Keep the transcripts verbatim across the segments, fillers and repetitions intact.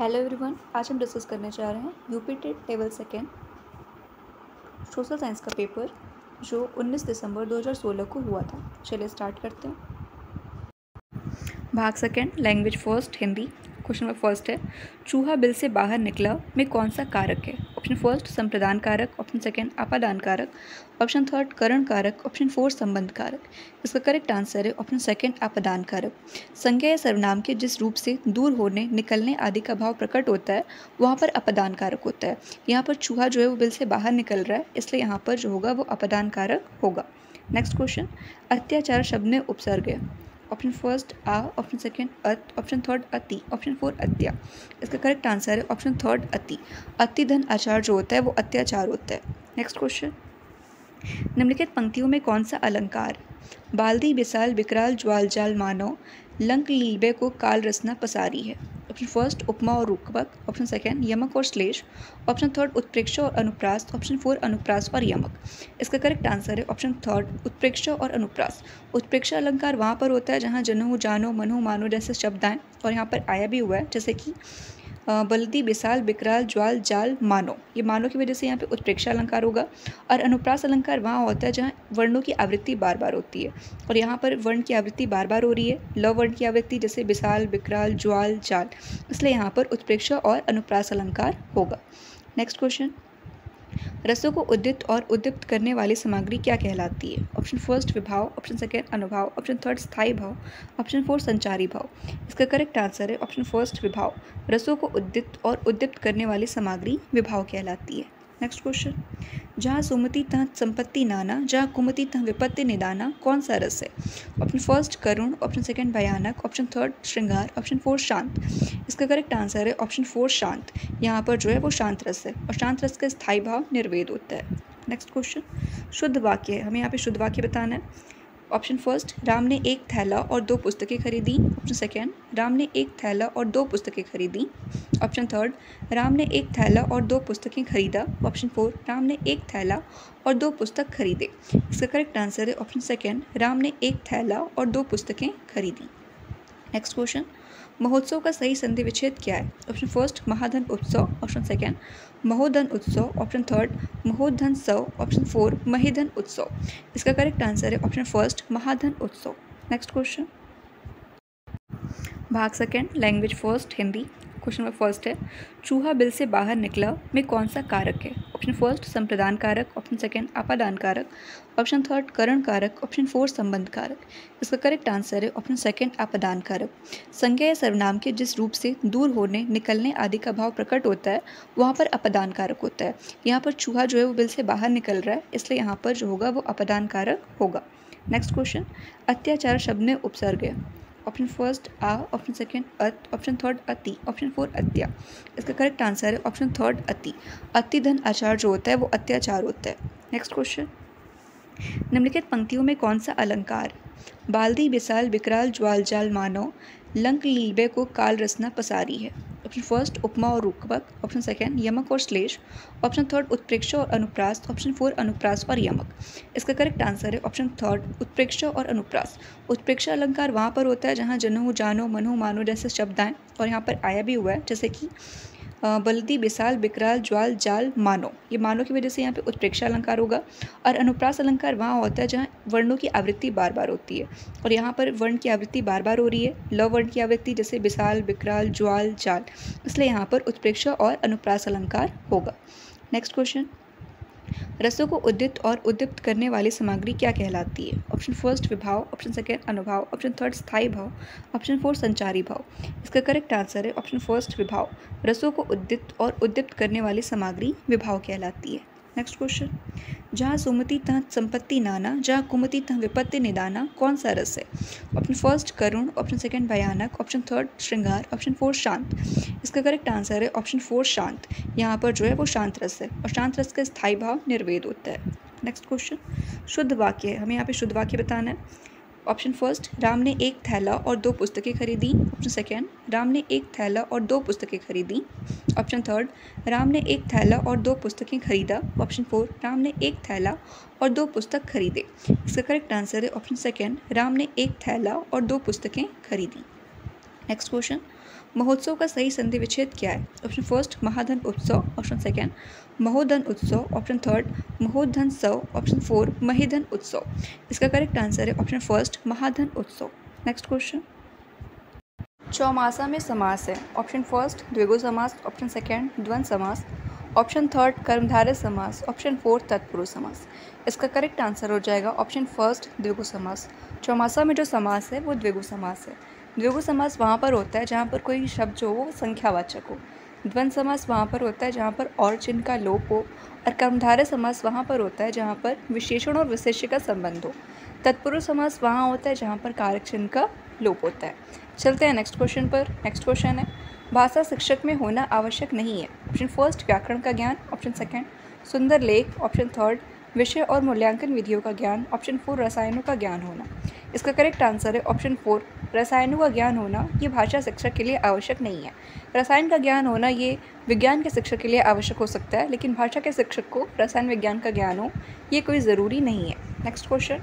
Hello everyone, आज हम discuss करने जा रहे हैं UP TET level second social science का पेपर जो उन्नीस दिसंबर दो हज़ार सोलह को हुआ था। चलिए स्टार्ट करते हैं। भाग second, language first, Hindi. Question number first है, चूहा बिल से बाहर निकला में कौन सा कारक है? ऑप्शन फर्स्ट संप्रदान कारक, ऑप्शन सेकेंड अपादान कारक, ऑप्शन थर्ड करण कारक, ऑप्शन फोर संबंध कारक। इसका करेक्ट आंसर है ऑप्शन सेकेंड अपादान कारक। संज्ञा या सर्वनाम के जिस रूप से दूर होने, निकलने आदि का भाव प्रकट होता है वहाँ पर अपादान कारक होता है। यहाँ पर चूहा जो है वो बिल से बाहर निकल रहा है, इसलिए यहाँ पर जो होगा वो अपादान कारक होगा। नेक्स्ट क्वेश्चन, अत्याचार शब्द में उपसर्ग है। ऑप्शन फर्स्ट आ, ऑप्शन सेकेंड अत, ऑप्शन थर्ड अति, ऑप्शन फोर अत्या। इसका करेक्ट आंसर है ऑप्शन थर्ड अति। अति धन आचार जो होता है वो अत्याचार होता है। नेक्स्ट क्वेश्चन, निम्नलिखित पंक्तियों में कौन सा अलंकार? बाल्दी विशाल विकराल ज्वाल जाल मानव लंक लीबे को काल रसना पसारी है। ऑप्शन फर्स्ट उपमा और रूपक, ऑप्शन सेकेंड यमक और श्लेष, ऑप्शन थर्ड उत्प्रेक्ष और अनुप्रास, ऑप्शन फोर अनुप्रास और यमक। इसका करेक्ट आंसर है ऑप्शन थर्ड उत्प्रेक्ष और अनुप्रास। उत्प्रेक्ष अलंकार वहाँ पर होता है जहाँ जनो जानो मनो मानो जैसे शब्द आए, और यहाँ पर आया भी हुआ है, जैसे कि बल्दी विशाल विकराल ज्वाल जाल मानो, ये मानो की वजह से यहाँ पे उत्प्रेक्षा अलंकार होगा। और अनुप्रास अलंकार वहाँ होता है जहाँ वर्णों की आवृत्ति बार बार होती है, और यहाँ पर वर्ण की आवृत्ति बार बार हो रही है, ल वर्ण की आवृत्ति जैसे विशाल विकराल ज्वाल जाल, इसलिए यहाँ पर उत्प्रेक्षा और अनुप्रास अलंकार होगा। नेक्स्ट क्वेश्चन, रसों को उद्दीप्त और उद्दीप्त करने वाली सामग्री क्या कहलाती है? ऑप्शन फर्स्ट विभाव, ऑप्शन सेकेंड अनुभाव, ऑप्शन थर्ड स्थायी भाव, ऑप्शन फोर संचारी भाव। इसका करेक्ट आंसर है ऑप्शन फर्स्ट विभाव। रसों को उद्दीप्त और उद्दीप्त करने वाली सामग्री विभाव कहलाती है। नेक्स्ट क्वेश्चन, जहाँ सुमति तहाँ संपत्ति नाना, जहाँ कुमति तहाँ विपत्ति निदाना, कौन सा रस है? ऑप्शन फर्स्ट करुण, ऑप्शन सेकंड भयानक, ऑप्शन थर्ड श्रृंगार, ऑप्शन फोर शांत। इसका करेक्ट आंसर है ऑप्शन फोर शांत। यहाँ पर जो है वो शांत रस है, और शांत रस का स्थायी भाव निर्वेद होता है। नेक्स्ट क्वेश्चन, शुद्ध वाक्य है, हमें यहाँ पे शुद्ध वाक्य बताना है। ऑप्शन फर्स्ट, राम ने एक थैला और दो पुस्तकें खरीदी, ऑप्शन सेकेंड राम ने एक थैला और दो पुस्तकें खरीदी, ऑप्शन थर्ड राम ने एक थैला और दो पुस्तकें खरीदा, ऑप्शन फोर राम ने एक थैला और दो पुस्तक खरीदे। इसका करेक्ट आंसर है ऑप्शन सेकेंड राम ने एक थैला और दो पुस्तकें खरीदी। नेक्स्ट क्वेश्चन, महोत्सव का सही संधि विच्छेद क्या है? ऑप्शन फर्स्ट महाधन उत्सव, ऑप्शन सेकेंड महोधन उत्सव, ऑप्शन थर्ड महोधन सव, ऑप्शन फोर महिधन उत्सव। इसका करेक्ट आंसर है ऑप्शन फर्स्ट महाधन उत्सव। नेक्स्ट क्वेश्चन, भाग second, language first, Hindi. Question number first है, चूहा बिल से बाहर निकला में कौन सा कारक है? ऑप्शन फर्स्ट संप्रदान कारक, ऑप्शन सेकेंड अपादान कारक, ऑप्शन थर्ड करण कारक, ऑप्शन फोर संबंध कारक। इसका करेक्ट आंसर है ऑप्शन सेकेंड अपादान कारक। संज्ञा या सर्वनाम के जिस रूप से दूर होने, निकलने आदि का भाव प्रकट होता है वहाँ पर अपादान कारक होता है। यहाँ पर चूहा जो है वो बिल से बाहर निकल रहा है, इसलिए यहाँ पर जो होगा वो अपादान कारक होगा। नेक्स्ट क्वेश्चन, अत्याचार शब्द में उपसर्ग है। ऑप्शन फर्स्ट आ, ऑप्शन सेकेंड अत, ऑप्शन थर्ड अति, ऑप्शन फोर अत्या। इसका करेक्ट आंसर है ऑप्शन थर्ड अति। अति धन आचार जो होता है वो अत्याचार होता है। नेक्स्ट क्वेश्चन, निम्नलिखित पंक्तियों में कौन सा अलंकार? बाल्दी विशाल विकराल ज्वाल जाल मानव लंक लीबे को काल रसना पसारी है। ऑप्शन फर्स्ट उपमा और रूपक, ऑप्शन सेकेंड यमक और श्लेष, ऑप्शन थर्ड उत्प्रेक्ष और अनुप्रास, ऑप्शन फोर अनुप्रास और यमक। इसका करेक्ट आंसर है ऑप्शन थर्ड उत्प्रेक्ष और अनुप्रास। उत्प्रेक्ष अलंकार वहाँ पर होता है जहाँ जनो जानो मनो मानो जैसे शब्द आए, और यहाँ पर आया भी हुआ है, जैसे कि बल्दी विशाल विकराल ज्वाल जाल मानो, ये मानो की वजह से यहाँ पे उत्प्रेक्षा अलंकार होगा। और अनुप्रास अलंकार वहाँ होता है जहाँ वर्णों की आवृत्ति बार बार होती है, और यहाँ पर वर्ण की आवृत्ति बार बार हो रही है, ल वर्ण की आवृत्ति जैसे विशाल विकराल ज्वाल जाल, इसलिए यहाँ पर उत्प्रेक्षा और अनुप्रास अलंकार होगा। नेक्स्ट क्वेश्चन, रसों को उद्दीप्त और उद्दीप्त करने वाली सामग्री क्या कहलाती है? ऑप्शन फर्स्ट विभाव, ऑप्शन सेकेंड अनुभाव, ऑप्शन थर्ड स्थायी भाव, ऑप्शन फोर संचारी भाव। इसका करेक्ट आंसर है ऑप्शन फर्स्ट विभाव। रसों को उद्दीप्त और उद्दीप्त करने वाली सामग्री विभाव कहलाती है। नेक्स्ट क्वेश्चन, जहाँ सुमति तहाँ संपत्ति नाना, जहाँ कुमति तहाँ विपत्ति निदाना, कौन सा रस है? ऑप्शन फर्स्ट करुण, ऑप्शन सेकेंड भयानक, ऑप्शन थर्ड श्रृंगार, ऑप्शन फोर शांत। इसका करेक्ट आंसर है ऑप्शन फोर शांत। यहाँ पर जो है वो शांत रस है, और शांत रस का स्थायी भाव निर्वेद होता है। नेक्स्ट क्वेश्चन, शुद्ध वाक्य है, हमें यहाँ पे शुद्ध वाक्य बताना है। ऑप्शन फर्स्ट, राम ने एक थैला और दो पुस्तकें खरीदी, ऑप्शन सेकेंड राम ने एक थैला और दो पुस्तकें खरीदी, ऑप्शन थर्ड राम ने एक थैला और दो पुस्तकें खरीदा, ऑप्शन फोर राम ने एक थैला और दो पुस्तक खरीदे। इसका करेक्ट आंसर है ऑप्शन सेकेंड राम ने एक थैला और दो पुस्तकें खरीदी। नेक्स्ट क्वेश्चन, महोत्सव का सही संधि विच्छेद क्या है? ऑप्शन फर्स्ट महाधन उत्सव, ऑप्शन सेकेंड महोधन उत्सव, ऑप्शन थर्ड महोधन सव, ऑप्शन फोर महिधन उत्सव। इसका करेक्ट आंसर है ऑप्शन फर्स्ट महाधन उत्सव। नेक्स्ट क्वेश्चन, चौमासा में समास है। ऑप्शन फर्स्ट द्विगु समास, ऑप्शन सेकेंड द्वंद्व समास, ऑप्शन थर्ड कर्मधारय समास, ऑप्शन फोर्थ तत्पुरुष समास। इसका करेक्ट आंसर हो जाएगा ऑप्शन फर्स्ट द्विगु समास। चौमासा में जो समास है वो द्विगु समास है। द्विगु समास वहाँ पर होता है जहाँ पर कोई शब्द जो हो वो संख्यावाचक हो। द्वंद्व समास वहाँ पर होता है जहाँ पर और चिन्ह का लोप हो, और कर्मधारय समास वहाँ पर होता है जहाँ पर विशेषण और विशेष्य का संबंध हो। तत्पुरुष समास वहाँ होता है जहाँ पर कारक चिन्ह का लोप होता है। चलते हैं नेक्स्ट क्वेश्चन पर। नेक्स्ट क्वेश्चन है, भाषा शिक्षक में होना आवश्यक नहीं है। ऑप्शन फर्स्ट व्याकरण का ज्ञान, ऑप्शन सेकंड सुंदर लेख, ऑप्शन थर्ड विषय और मूल्यांकन विधियों का ज्ञान, ऑप्शन फोर रसायनों का ज्ञान होना। इसका करेक्ट आंसर है ऑप्शन फोर रसायनों का ज्ञान होना। ये भाषा शिक्षक के लिए आवश्यक नहीं है। रसायन का ज्ञान होना ये विज्ञान के शिक्षक के लिए आवश्यक हो सकता है, लेकिन भाषा के शिक्षक को रसायन विज्ञान का ज्ञान हो ये कोई ज़रूरी नहीं है। नेक्स्ट क्वेश्चन,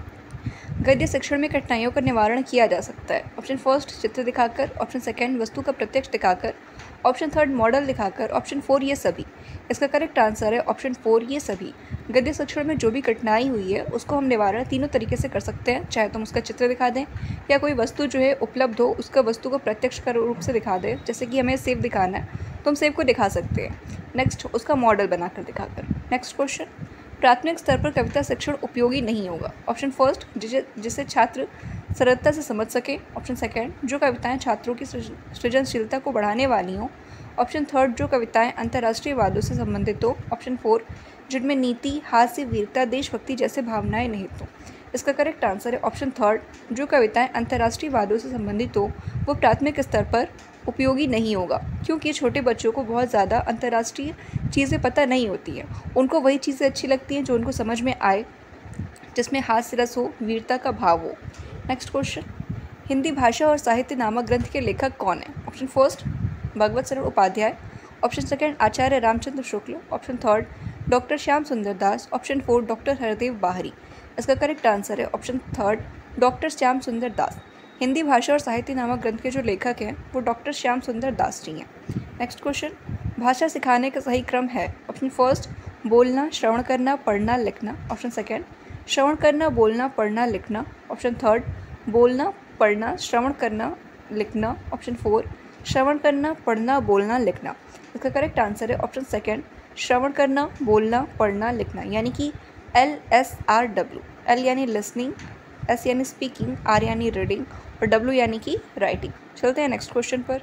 गद्य शिक्षण में कठिनाइयों का निवारण किया जा सकता है। ऑप्शन फर्स्ट चित्र दिखाकर, ऑप्शन सेकंड वस्तु का प्रत्यक्ष दिखाकर, ऑप्शन थर्ड मॉडल दिखाकर, ऑप्शन फोर ये सभी। इसका करेक्ट आंसर है ऑप्शन फोर ये सभी। गद्य शिक्षण में जो भी कठिनाई हुई है उसको हम निवारण तीनों तरीके से कर सकते हैं, चाहे तुम उसका चित्र दिखा दें या कोई वस्तु जो है उपलब्ध हो उसका वस्तु को प्रत्यक्ष कर रूप से दिखा दें। जैसे कि हमें सेब दिखाना है तो हम सेब को दिखा सकते हैं। नेक्स्ट उसका मॉडल बनाकर दिखाकर। नेक्स्ट क्वेश्चन, प्राथमिक स्तर पर कविता शिक्षण उपयोगी नहीं होगा। ऑप्शन फर्स्ट जिसे जिसे छात्र सरलता से समझ सके, ऑप्शन सेकंड जो कविताएं छात्रों की सृजनशीलता को बढ़ाने वाली हों, ऑप्शन थर्ड जो कविताएं अंतर्राष्ट्रीय वादों से संबंधित हो, ऑप्शन फोर जिनमें नीति, हास्य, वीरता, देशभक्ति जैसे भावनाएं निहित हों। इसका करेक्ट आंसर है ऑप्शन थर्ड जो कविताएं अंतर्राष्ट्रीय वादों से संबंधित हो वो प्राथमिक स्तर पर उपयोगी नहीं होगा, क्योंकि छोटे बच्चों को बहुत ज़्यादा अंतर्राष्ट्रीय चीज़ें पता नहीं होती हैं। उनको वही चीज़ें अच्छी लगती हैं जो उनको समझ में आए, जिसमें हास्य रस हो, वीरता का भाव हो। नेक्स्ट क्वेश्चन, हिंदी भाषा और साहित्य नामक ग्रंथ के लेखक कौन है। Option first Bhagwat Saran Upadhyay, option second Acharya Ramchandra Shukla, option third doctor Shyam Sundar Das, option four doctor Hardev Bahri. इसका करेक्ट आंसर है option third doctor Shyam Sundar Das. Hindi भाषा और साहित्य नामक ग्रंथ के जो लेखक हैं वो डॉक्टर श्याम सुंदर दास जी हैं। नेक्स्ट क्वेश्चन, भाषा सिखाने का सही क्रम है। ऑप्शन फर्स्ट बोलना, श्रवण करना, पढ़ना, लिखना, ऑप्शन सेकंड श्रवण करना, बोलना, पढ़ना, लिखना, ऑप्शन थर्ड बोलना, पढ़ना, श्रवण करना, लिखना, ऑप्शन फोर श्रवण करना, पढ़ना, बोलना, लिखना। इसका करेक्ट आंसर है ऑप्शन सेकंड श्रवण करना, बोलना, पढ़ना, लिखना, यानी कि L S R W. L यानी लिसनिंग, एस यानी स्पीकिंग, आर यानी रीडिंग और डब्ल्यू यानी कि राइटिंग। चलते हैं नेक्स्ट क्वेश्चन पर।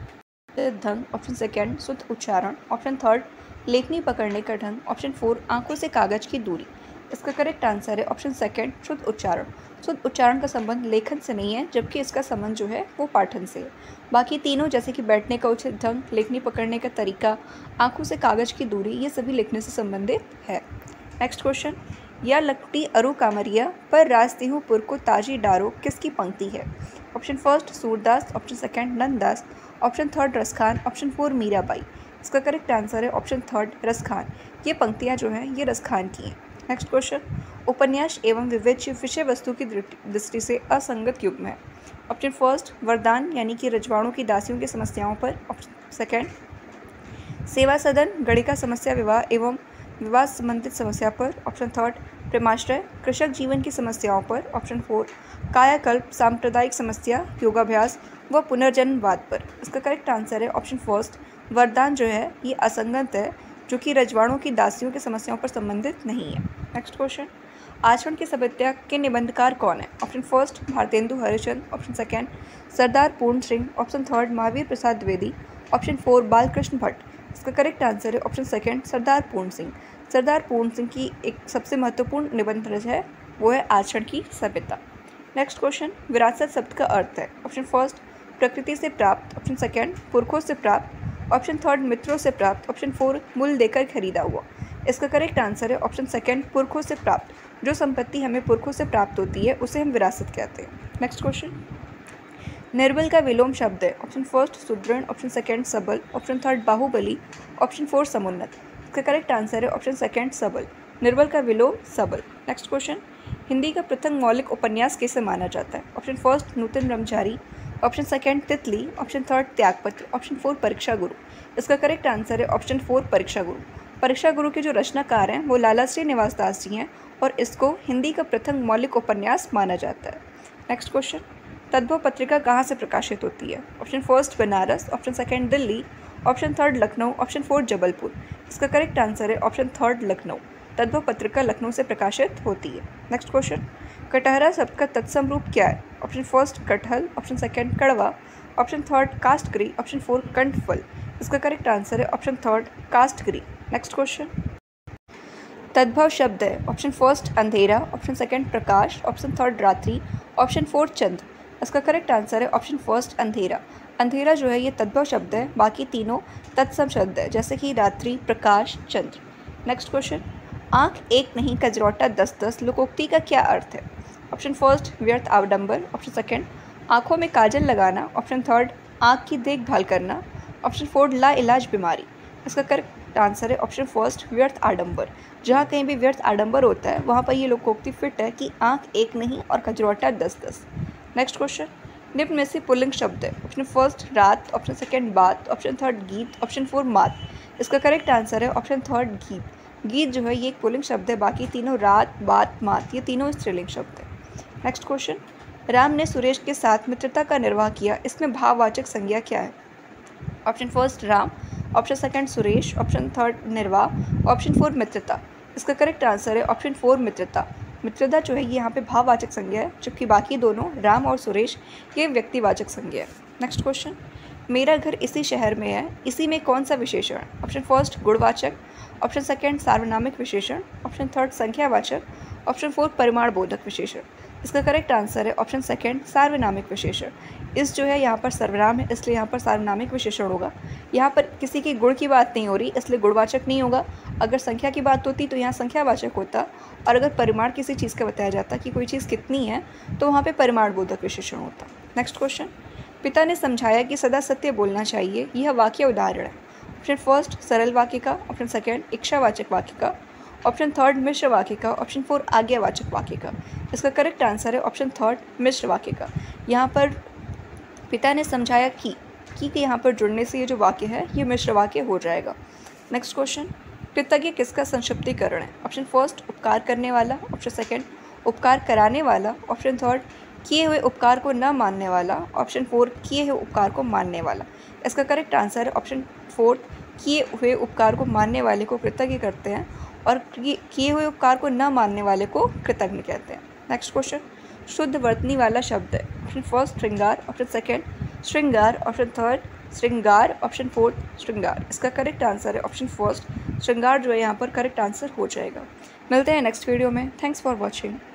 ढंग, ऑप्शन सेकंड शुद्ध उच्चारण, ऑप्शन थर्ड लेखनी पकड़ने का ढंग, ऑप्शन फोर आंखों से कागज की दूरी। इसका करेक्ट आंसर है ऑप्शन सेकंड शुद्ध उच्चारण। शुद्ध उच्चारण का संबंध लेखन से नहीं है, जबकि इसका संबंध जो है वो पाठन से है। बाकी तीनों जैसे कि बैठने का उचित ढंग, लेखनी पकड़ने का तरीका, आंखों से कागज की दूरी, ये सभी लिखने से संबंधित है। नेक्स्ट क्वेश्चन, या लगती अरु कामरिया पर रास्ती हूँ पुर को ताजी डारो किसकी पंक्ति है। Option first Surdas, option second Nanddas, option third Raskhan, option four Mirabai. इसका करेक्ट आंसर है ऑप्शन थर्ड रसखान। ये पंक्तियाँ जो हैं ये रसखान की हैं। नेक्स्ट क्वेश्चन, उपन्यास एवं विविच्य विषय वस्तु की दृष्टि से असंगत युग्म है। ऑप्शन फर्स्ट वरदान यानी कि रजवाड़ों की दासियों की समस्याओं पर, ऑप्शन सेकंड सेवा सदन गणिका समस्या विवाह एवं विवाह संबंधित समस्या पर, ऑप्शन थर्ड प्रेमाश्रय कृषक जीवन की समस्याओं पर, ऑप्शन फोर कायाकल्प सांप्रदायिक समस्या योगाभ्यास व पुनर्जन्मवाद पर। इसका करेक्ट आंसर है ऑप्शन फर्स्ट वरदान जो है ये असंगत है, जो कि रजवाड़ों की दासियों की समस्याओं पर संबंधित नहीं है। नेक्स्ट क्वेश्चन, आचरण की सभ्यता के निबंधकार कौन है। Option first Bharatendu Harishchandra, option second Sardar Puran Singh, option third Mahavir Prasad Dwivedi, option four Balkrishna Bhatt. इसका करेक्ट आंसर है ऑप्शन सेकंड सरदार पूर्ण सिंह। सरदार पूर्ण सिंह की एक सबसे महत्वपूर्ण निबंध रच है वो है आचरण की सभ्यता। नेक्स्ट क्वेश्चन, विरासत शब्द का अर्थ है। ऑप्शन फर्स्ट प्रकृति से प्राप्त, ऑप्शन सेकंड पुरखों से प्राप्त, ऑप्शन थर्ड मित्रों से प्राप्त, ऑप्शन फोर मूल देकर खरीदा हुआ। इसका करेक्ट आंसर है ऑप्शन सेकंड पुरखों से प्राप्त। जो संपत्ति हमें पुरखों से प्राप्त होती है उसे हम विरासत कहते हैं। नेक्स्ट क्वेश्चन, निर्बल का विलोम शब्द है। ऑप्शन फर्स्ट सुदृढ़, ऑप्शन सेकंड सबल, ऑप्शन थर्ड बाहुबली, ऑप्शन फोर समुन्नत। इसका करेक्ट आंसर है ऑप्शन सेकंड सबल। निर्बल का विलोम सबल। नेक्स्ट क्वेश्चन, हिंदी का प्रथम मौलिक उपन्यास किसे माना जाता है। Option first Nutan Brahmachari, option second Titli, option third Tyagpatra, option four Pariksha Guru. इसका करेक्ट आंसर है ऑप्शन फोर परीक्षा गुरु। परीक्षा गुरु के जो रचनाकार हैं वो लाला श्रीनिवास दास जी हैं और इसको हिंदी का प्रथम मौलिक उपन्यास माना जाता है। नेक्स्ट क्वेश्चन, तद्भव पत्रिका कहाँ से प्रकाशित होती है? Option first Banaras, option second Delhi, option third Lucknow, option four Jabalpur. इसका करेक्ट आंसर है ऑप्शन थर्ड लखनऊ। तद्भव पत्रिका लखनऊ से प्रकाशित होती है। नेक्स्ट क्वेश्चन, कटहरा शब्द का तत्सम रूप क्या है? ऑप्शन फर्स्ट कटहल, ऑप्शन सेकंड कड़वा, ऑप्शन थर्ड कास्टगिरी, ऑप्शन फोर कंठफल। इसका करेक्ट आंसर है ऑप्शन थर्ड कास्टगिरी। नेक्स्ट क्वेश्चन, तद्भव शब्द है ऑप्शन फर्स्ट अंधेरा, ऑप्शन सेकंड प्रकाश, ऑप्शन थर्ड रात्रि, ऑप्शन फोर चंद्र। इसका करेक्ट आंसर है ऑप्शन फर्स्ट अंधेरा। अंधेरा जो है ये तद्भव शब्द है, बाकी तीनों तत्सम शब्द है जैसे कि रात्रि, प्रकाश, चंद्र। नेक्स्ट क्वेश्चन, आँख एक नहीं कजरौटा दस दस लोकोक्ति का क्या अर्थ है? ऑप्शन फर्स्ट व्यर्थ आडंबर, ऑप्शन सेकंड आँखों में काजल लगाना, ऑप्शन थर्ड आँख की देखभाल करना, ऑप्शन फोर ला इलाज बीमारी। इसका करेक्ट आंसर है ऑप्शन फर्स्ट व्यर्थ आडंबर। जहाँ कहीं भी व्यर्थ आडंबर होता है वहाँ पर ये लोकोक्ति फिट है कि आँख एक नहीं और कजरौटा दस दस। नेक्स्ट क्वेश्चन, निम्न में से पुल्लिंग शब्द है? ऑप्शन फर्स्ट रात, ऑप्शन सेकंड बात, ऑप्शन थर्ड गीत, ऑप्शन फोर मात। इसका करेक्ट आंसर है ऑप्शन थर्ड गीत। गीत जो है ये एक पुल्लिंग शब्द है, बाकी तीनों रात, बात, मात ये तीनों स्त्रीलिंग शब्द है। नेक्स्ट क्वेश्चन, राम ने सुरेश के साथ मित्रता का निर्वाह किया, इसमें भाववाचक संज्ञा क्या है? Option first Ram, option second Suresh, option third निर्वाह, ऑप्शन फोर मित्रता। इसका करेक्ट आंसर है ऑप्शन फोर मित्रता। मित्रता जो है ये यहाँ पे भाववाचक संज्ञा है, जबकि बाकी दोनों राम और सुरेश ये व्यक्तिवाचक संज्ञा है। नेक्स्ट क्वेश्चन, मेरा घर इसी शहर में है, इसी में कौन सा विशेषण? ऑप्शन फर्स्ट गुणवाचक, ऑप्शन सेकंड सार्वनामिक विशेषण, ऑप्शन थर्ड संख्यावाचक, ऑप्शन फोर परिमाण बोधक विशेषण। इसका करेक्ट आंसर है ऑप्शन सेकंड सार्वनामिक विशेषण। इस जो है यहाँ पर सर्वनाम है इसलिए यहाँ पर सार्वनामिक विशेषण होगा। यहाँ पर किसी के गुण की बात नहीं हो रही इसलिए गुणवाचक नहीं होगा। अगर संख्या की बात होती तो यहाँ संख्यावाचक होता, और अगर परिमाण किसी चीज़ का बताया जाता कि कोई चीज़ कितनी है तो वहाँ पर परिमाण बोधक विशेषण होता। नेक्स्ट क्वेश्चन, पिता ने समझाया कि सदा सत्य बोलना चाहिए, यह वाक्य उदाहरण है? ऑप्शन फर्स्ट सरल वाक्य का, ऑप्शन सेकंड इच्छावाचक वाक्य का, ऑप्शन थर्ड मिश्र वाक्य का, ऑप्शन फोर आज्ञावाचक वाक्य का। इसका करेक्ट आंसर है ऑप्शन थर्ड मिश्र वाक्य का। यहाँ पर पिता ने समझाया कि कि के यहाँ पर जुड़ने से ये जो वाक्य है ये मिश्र वाक्य हो जाएगा। नेक्स्ट क्वेश्चन, कृतज्ञ किसका संक्षिप्तीकरण है? ऑप्शन फर्स्ट उपकार करने वाला, ऑप्शन सेकंड उपकार कराने वाला, ऑप्शन थर्ड किए हुए उपकार को न मानने वाला, ऑप्शन फोर किए हुए उपकार को मानने वाला। इसका करेक्ट आंसर है ऑप्शन फोर किए हुए उपकार को मानने वाले को कृतज्ञ करते हैं और किए हुए उपकार को न मानने वाले को कृतज्ञ कहते हैं। नेक्स्ट क्वेश्चन, शुद्ध वर्तनी वाला शब्द है? ऑप्शन फर्स्ट श्रृंगार, ऑप्शन सेकंड श्रृंगार, ऑप्शन थर्ड श्रृंगार, ऑप्शन फोर्थ श्रृंगार। इसका करेक्ट आंसर है ऑप्शन फर्स्ट श्रृंगार जो है यहाँ पर करेक्ट आंसर हो जाएगा। मिलते हैं नेक्स्ट वीडियो में। Thanks for watching.